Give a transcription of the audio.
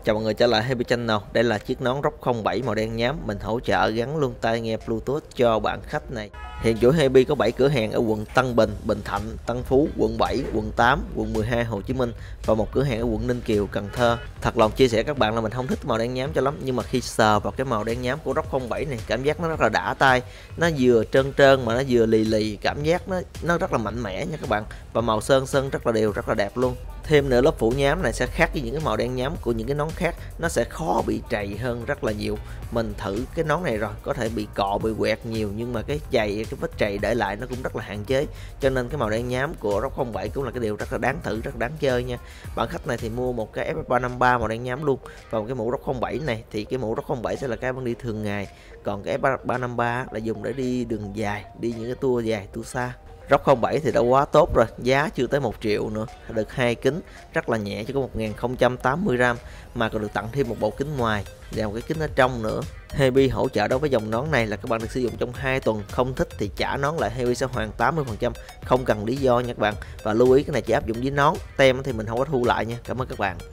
Chào mọi người trở lại Happy Channel. Đây là chiếc nón Rock 07 màu đen nhám, mình hỗ trợ gắn luôn tai nghe Bluetooth cho bạn khách này. Hiện chủ Happy có 7 cửa hàng ở quận Tân Bình, Bình Thạnh, Tân Phú, quận 7, quận 8, quận 12 Hồ Chí Minh và một cửa hàng ở quận Ninh Kiều, Cần Thơ. Thật lòng chia sẻ các bạn là mình không thích màu đen nhám cho lắm, nhưng mà khi sờ vào cái màu đen nhám của Rock 07 này, cảm giác nó rất là đã tay. Nó vừa trơn trơn mà nó vừa lì lì, cảm giác nó rất là mạnh mẽ nha các bạn. Và màu sơn rất là đều, rất là đẹp luôn. Thêm nữa, lớp phủ nhám này sẽ khác với những cái màu đen nhám của những cái nón khác, nó sẽ khó bị trầy hơn rất là nhiều. Mình thử cái nón này rồi, có thể bị cọ bị quẹt nhiều, nhưng mà cái vết trầy để lại nó cũng rất là hạn chế, cho nên cái màu đen nhám của Rock 07 cũng là cái điều rất là đáng thử, rất là đáng chơi nha. Bạn khách này thì mua một cái F353 màu đen nhám luôn, và một cái mũ Rock 07 này thì cái mũ Rock 07 sẽ là cái bạn đi thường ngày, còn cái F353 là dùng để đi đường dài, đi những cái tour dài, tour xa. Rock 07 thì đã quá tốt rồi, giá chưa tới 1 triệu nữa, được 2 kính rất là nhẹ, chỉ có 1080 gram mà còn được tặng thêm một bộ kính ngoài và một cái kính ở trong nữa. Happy hỗ trợ đối với dòng nón này là các bạn được sử dụng trong 2 tuần, không thích thì trả nón lại, Happy sẽ hoàn 80%, không cần lý do nha các bạn. Và lưu ý cái này chỉ áp dụng với nón, tem thì mình không có thu lại nha. Cảm ơn các bạn.